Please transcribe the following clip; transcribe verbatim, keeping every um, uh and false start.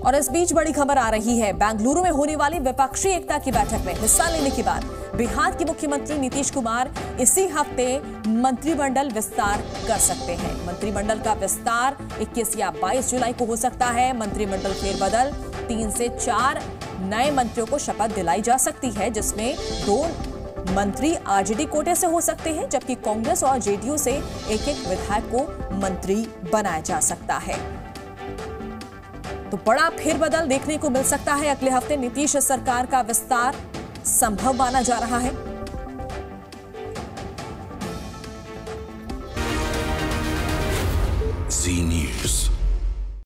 और इस बीच बड़ी खबर आ रही है, बेंगलुरु में होने वाली विपक्षी एकता की बैठक में हिस्सा लेने के बाद बिहार के मुख्यमंत्री नीतीश कुमार इसी हफ्ते मंत्रिमंडल विस्तार कर सकते हैं। मंत्रिमंडल का विस्तार इक्कीस या बाईस जुलाई को हो सकता है। मंत्रिमंडल फेरबदल तीन से चार नए मंत्रियों को शपथ दिलाई जा सकती है, जिसमें दो मंत्री आरजेडी कोटे से हो सकते हैं, जबकि कांग्रेस और जेडीयू से एक एक विधायक को मंत्री बनाया जा सकता है। तो बड़ा फेरबदल देखने को मिल सकता है। अगले हफ्ते नीतीश सरकार का विस्तार संभव माना जा रहा है। जी न्यूज़।